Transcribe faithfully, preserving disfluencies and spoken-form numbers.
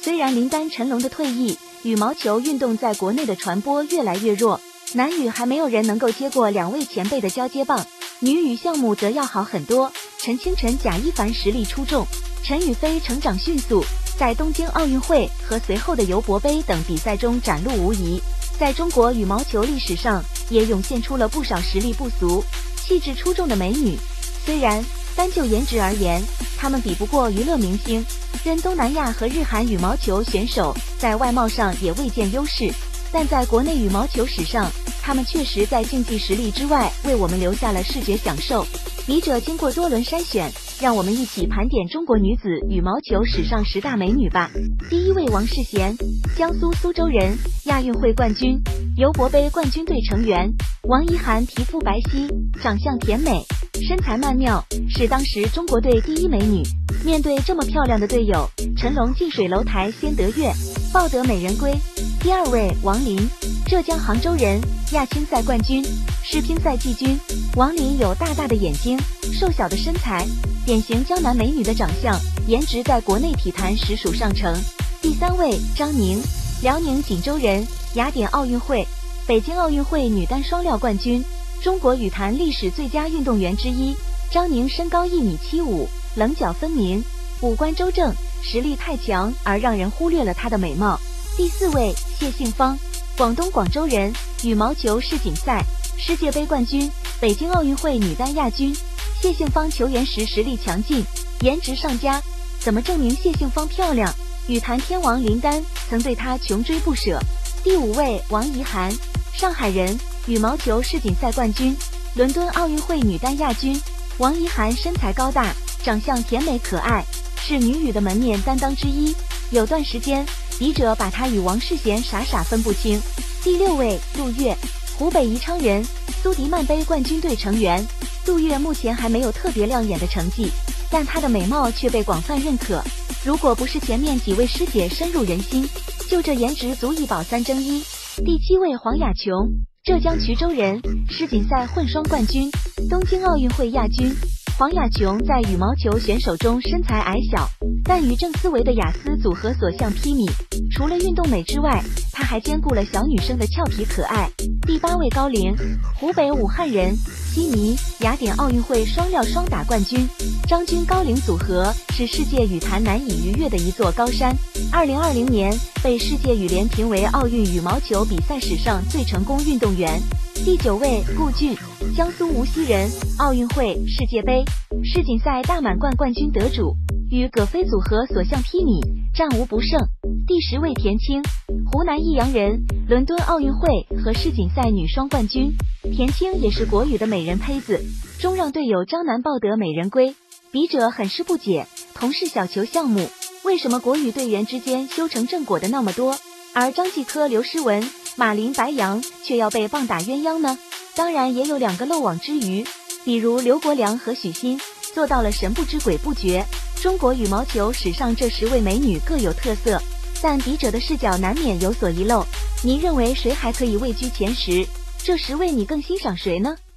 虽然林丹、陈龙的退役，羽毛球运动在国内的传播越来越弱，男羽还没有人能够接过两位前辈的交接棒，女羽项目则要好很多。陈清晨、贾一凡实力出众，陈雨菲成长迅速，在东京奥运会和随后的尤伯杯等比赛中展露无遗。在中国羽毛球历史上，也涌现出了不少实力不俗、气质出众的美女。虽然单就颜值而言，她们比不过娱乐明星，任东南亚和日韩羽毛球选手在外貌上也未见优势，但在国内羽毛球史上，她们确实在竞技实力之外，为我们留下了视觉享受。笔者经过多轮筛选，让我们一起盘点中国女子羽毛球史上十大美女吧。第一位王适娴，江苏苏州人，亚运会冠军，尤伯杯冠军队成员。王怡涵皮肤白皙，长相甜美，身材曼妙，是当时中国队第一美女。面对这么漂亮的队友，陈龙近水楼台先得月，抱得美人归。第二位王琳，浙江杭州人，亚青赛冠军，世乒赛季军。王琳有大大的眼睛，瘦小的身材，典型江南美女的长相，颜值在国内体坛实属上乘。第三位张宁，辽宁锦州人，雅典奥运会、北京奥运会女单双料冠军，中国羽坛历史最佳运动员之一。张宁身高一米七五，棱角分明，五官周正，实力太强而让人忽略了她的美貌。第四位谢杏芳，广东广州人，羽毛球世锦赛、世界杯冠军，北京奥运会女单亚军。谢杏芳球员时实力强劲，颜值上佳。怎么证明谢杏芳漂亮？羽坛天王林丹曾对她穷追不舍。第五位王怡涵，上海人，羽毛球世锦赛冠军，伦敦奥运会女单亚军。王怡涵身材高大，长相甜美可爱，是女羽的门面担当之一。有段时间，笔者把她与王适娴傻傻分不清。第六位杜月，湖北宜昌人，苏迪曼杯冠军队成员。杜月目前还没有特别亮眼的成绩，但她的美貌却被广泛认可。如果不是前面几位师姐深入人心，就这颜值足以保三争一。第七位黄雅琼，浙江衢州人，世锦赛混双冠军，东京奥运会亚军。黄雅琼在羽毛球选手中身材矮小，但与郑思维的雅思组合所向披靡。除了运动美之外，她还兼顾了小女生的俏皮可爱。第八位高龄，湖北武汉人，悉尼雅典奥运会双料双打冠军。张军高龄组合是世界羽坛难以逾越的一座高山。二零二零年被世界羽联评为奥运羽毛球比赛史上最成功运动员。第九位顾俊，江苏无锡人，奥运会、世界杯、世锦赛大满贯冠军得主，与葛飞组合所向披靡，战无不胜。第十位田青，湖南益阳人，伦敦奥运会和世锦赛女双冠军。田青也是国羽的美人胚子，终让队友张楠抱得美人归。笔者很是不解，同是小球项目，为什么国羽队员之间修成正果的那么多，而张继科、刘诗雯、马琳、白杨却要被棒打鸳鸯呢？当然也有两个漏网之鱼，比如刘国梁和许昕做到了神不知鬼不觉。中国羽毛球史上这十位美女各有特色，但笔者的视角难免有所遗漏。您认为谁还可以位居前十？这十位你更欣赏谁呢？